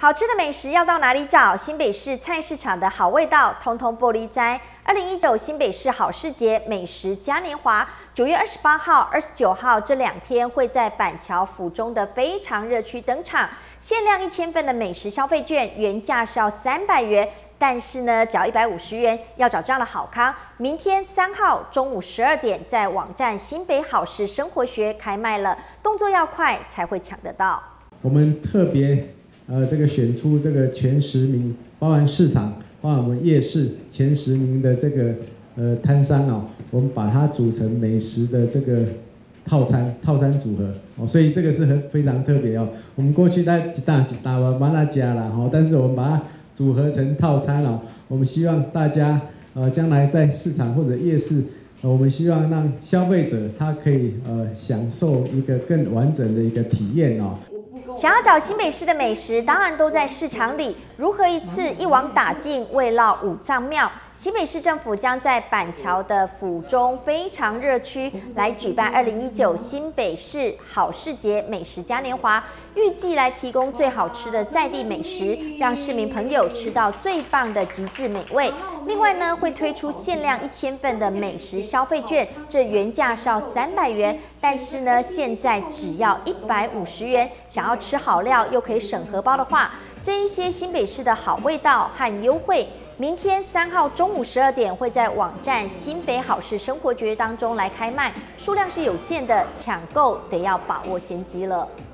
好吃的美食要到哪里找？新北市菜市场的好味道，通通玻璃斋。2019新北市好市节美食嘉年华，9月28号、29号这2天会在板桥府中的非常热区登场，限量1000份的美食消费券，原价是要300元。 但是呢，只要150元，要找这样的好康。明天3号中午12点，在网站新北好市生活学开卖了，动作要快才会抢得到。 我们特别这个选出这个前10名，包含市场，包含我们夜市前10名的这个摊商哦，我们把它组成美食的这个套餐组合哦，所以这个是非常特别哦。我们过去在一大完了加啦哈，但是我们把它 组合成套餐哦，我们希望大家将来在市场或者夜市，我们希望让消费者他可以享受一个更完整的一个体验哦。 想要找新北市的美食，当然都在市场里。如何一次一网打尽，慰劳五脏庙？新北市政府将在板桥的府中非常热区来举办2019新北市好市节美食嘉年华，预计来提供最好吃的在地美食，让市民朋友吃到最棒的极致美味。另外呢，会推出限量1000份的美食消费券，这原价是要300元，但是呢，现在只要150元。想要吃好料又可以省荷包的话，这一些新北市的好味道和优惠，明天3号中午12点会在网站新北好市生活节当中来开卖，数量是有限的，抢购得要把握先机了。